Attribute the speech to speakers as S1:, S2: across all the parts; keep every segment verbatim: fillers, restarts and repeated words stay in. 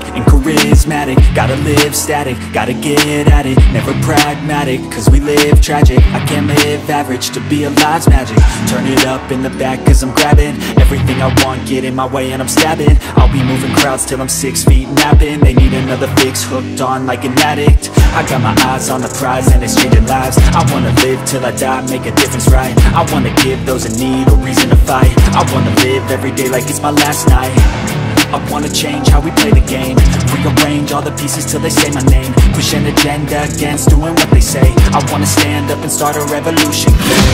S1: and charismatic. Gotta live static, gotta get at it, never pragmatic, cause we live tragic. I can't live average, to be alive's magic. Turn it up in the back cause I'm grabbing everything I want, get in my way and I'm stabbing. I'll be moving crowds till I'm six feet napping. They need another fix, hooked on like an addict. I got my eyes on the prize and it's changing lives. I wanna live till I die, make a difference, right? I wanna give those in need a reason to fight. I wanna live every day like it's my last night. I wanna change how we play the game, rearrange all the pieces till they say my name. Push an agenda against doing what they say. I wanna stand up and start a revolution.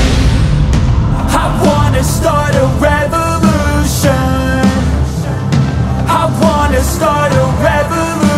S1: I wanna start a revolution. I wanna start a revolution.